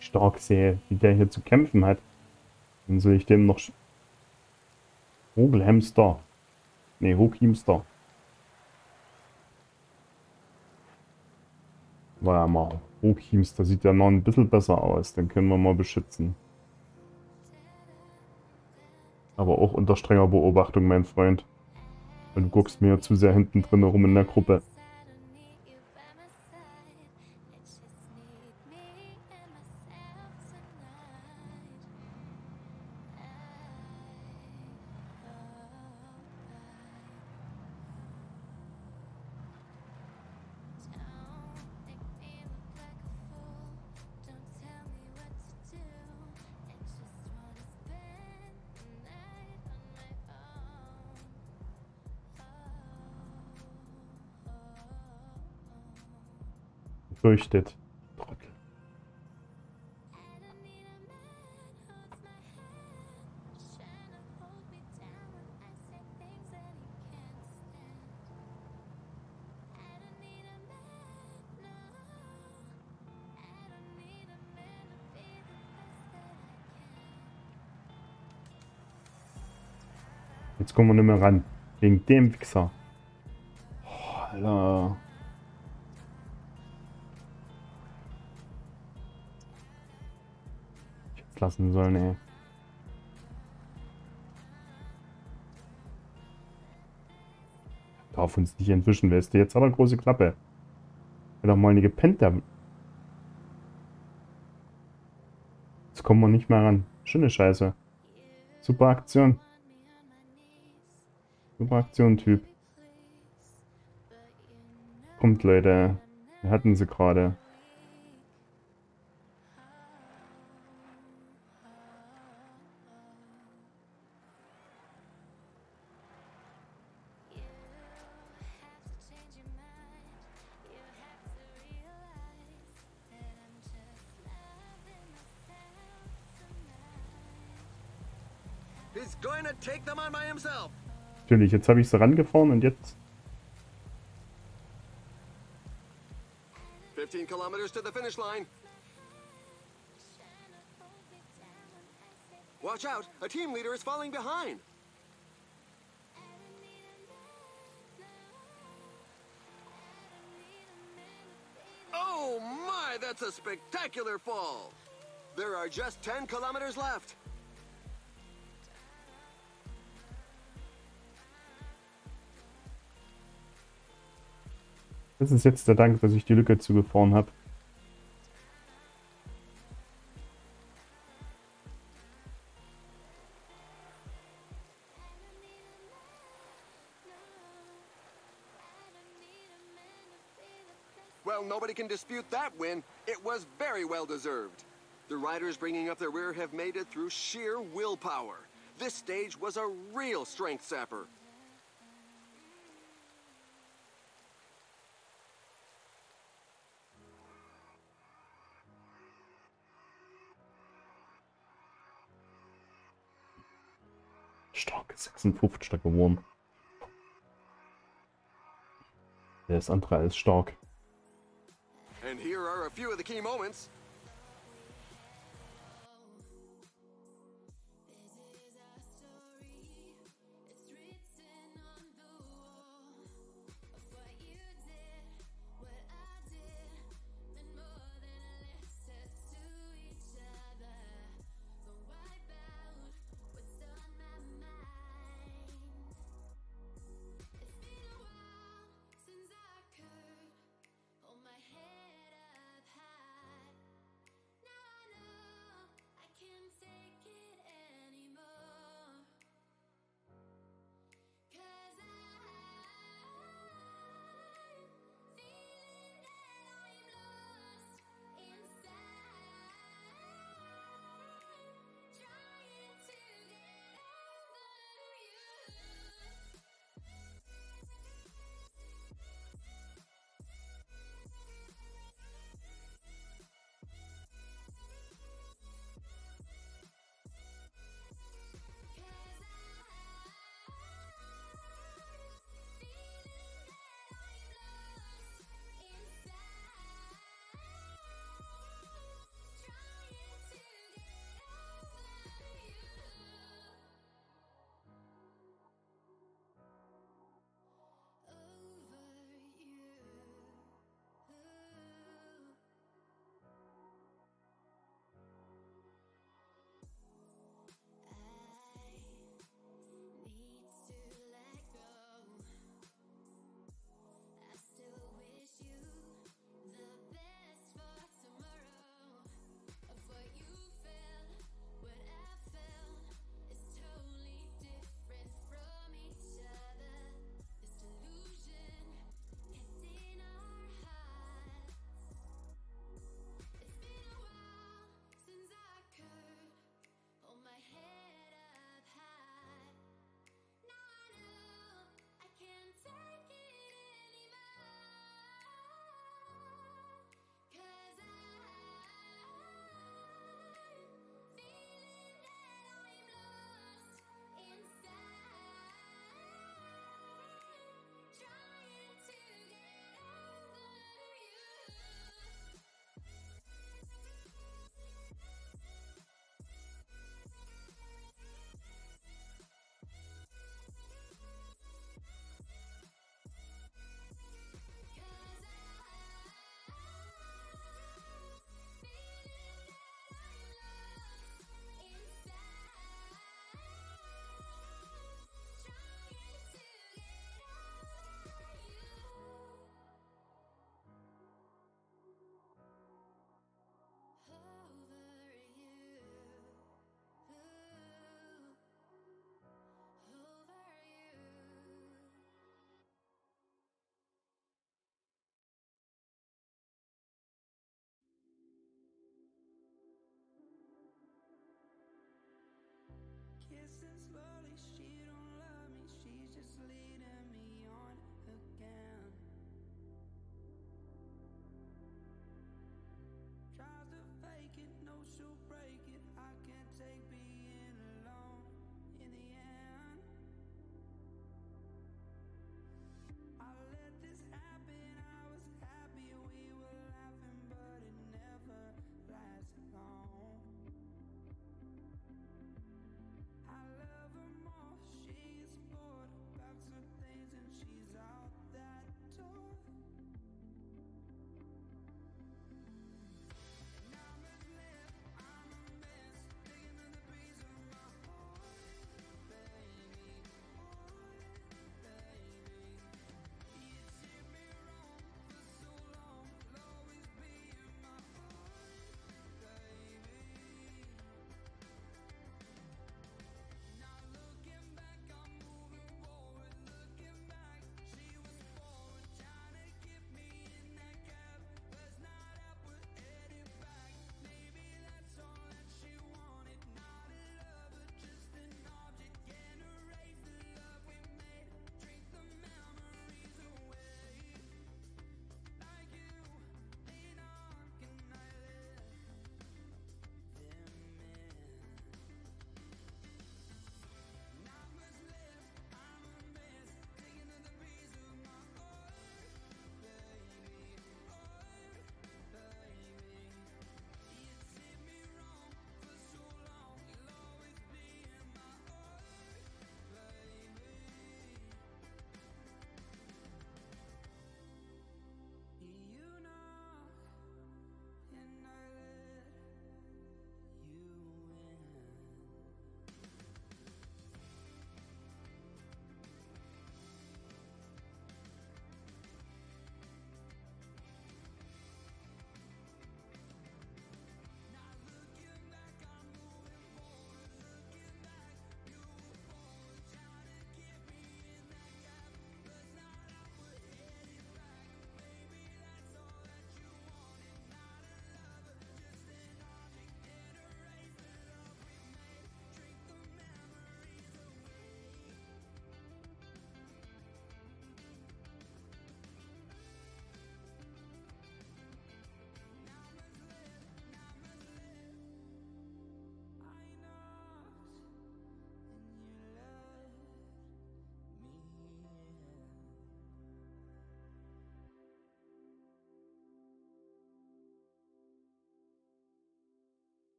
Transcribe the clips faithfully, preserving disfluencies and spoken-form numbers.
stark sehe, wie der hier zu kämpfen hat, dann soll ich dem noch Vogelhamster, ne, Hochhamster, war ja mal Hochhamster, sieht ja noch ein bisschen besser aus, den können wir mal beschützen. Aber auch unter strenger Beobachtung, mein Freund. Weil du guckst mir ja zu sehr hinten drin rum in der Gruppe. Fürchtet. Trottel. Jetzt kommen wir nicht mehr ran. Wegen dem Wichser. Oh, Alter. Ich hätte lassen sollen, ey. Darf uns nicht entwischen, weißt du. Jetzt hat er große Klappe. Hat doch mal eine gepennt, der. Jetzt kommen wir nicht mehr ran. Schöne Scheiße. Super Aktion. Super Aktion, Typ. Kommt, Leute. Wir hatten sie gerade. He's going to take them on by himself. Natürlich, jetzt habe ich sie rangefahren und jetzt. fifteen kilometers to the finish line. Watch out, a team leader is falling behind. Oh my, that's a spectacular fall. There are just ten kilometers left. Das ist jetzt der Dank, dass ich die Lücke zugefahren habe. Well, nobody can dispute that win. It was very well deserved. The riders bringing up their rear have made it through sheer willpower. This stage was a real strength sapper. Stark, sechsundfünfziger geworden. Der ist andere als stark. And here are a few of the key moments.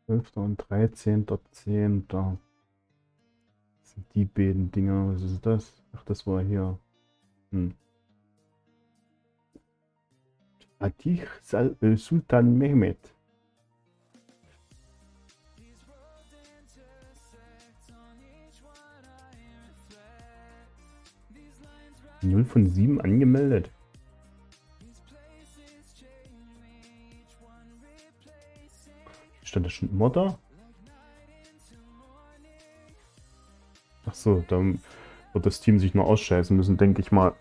zwölfter und dreizehnter zehnter Das sind die beiden Dinger. Was ist das? Ach, das war hier. Hm. Fatih Sal äh, Sultan Mehmet. null von sieben angemeldet. Stand das schon immer da? Ach so, dann wird das Team sich nur ausscheißen müssen, denke ich mal.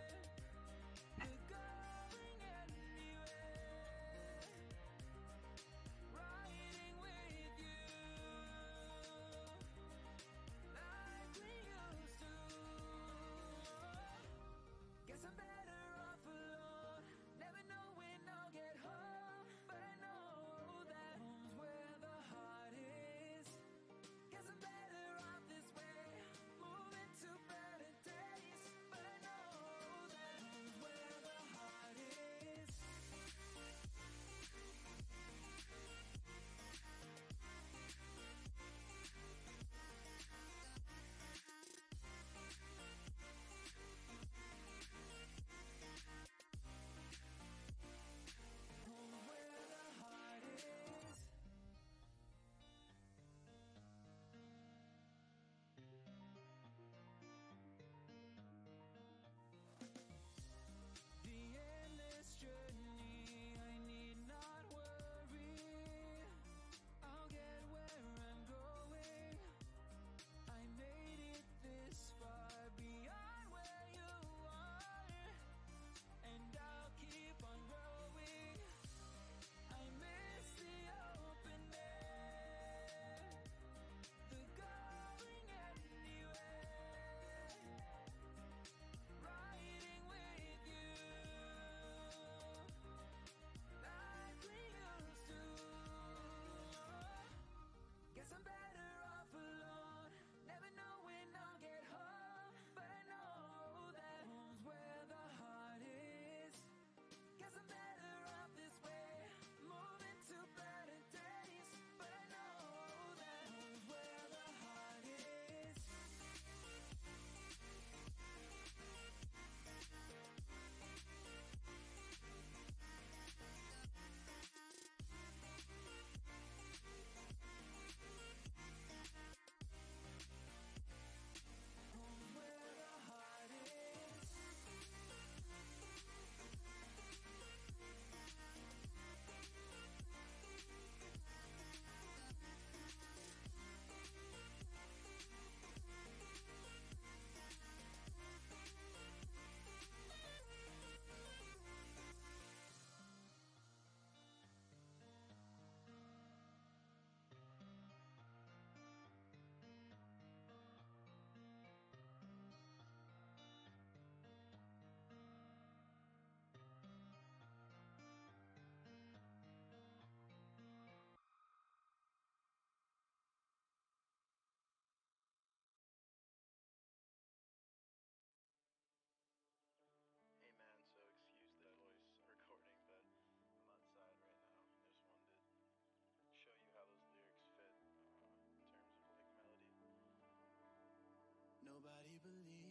Nobody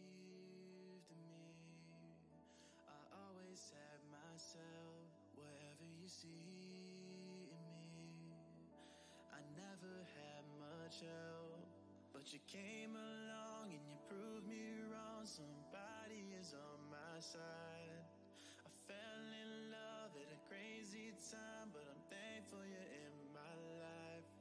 believed in me. I always had myself. Whatever you see in me, I never had much help, but you came along and you proved me wrong. Somebody is on my side. I fell in love at a crazy time, but I'm